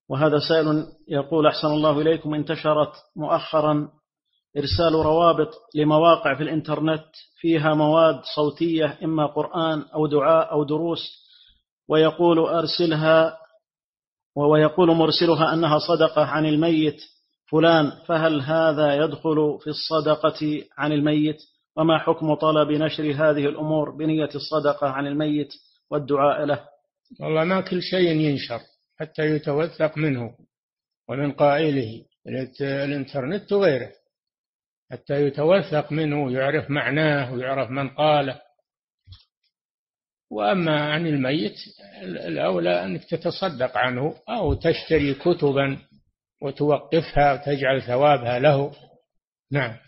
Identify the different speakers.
Speaker 1: وهذا سائل يقول: أحسن الله إليكم، انتشرت مؤخرا إرسال روابط لمواقع في الإنترنت فيها مواد صوتية، إما قرآن أو دعاء أو دروس، ويقول مرسلها أنها صدقة عن الميت فلان، فهل هذا يدخل في الصدقة عن الميت؟ وما حكم طلب نشر هذه الأمور بنية الصدقة عن الميت والدعاء له؟
Speaker 2: والله ما كل شيء ينشر حتى يتوثق منه ومن قائله، الإنترنت وغيره، حتى يتوثق منه ويعرف معناه ويعرف من قاله. وأما عن الميت الأولى أنك تتصدق عنه أو تشتري كتبا وتوقفها وتجعل ثوابها له. نعم.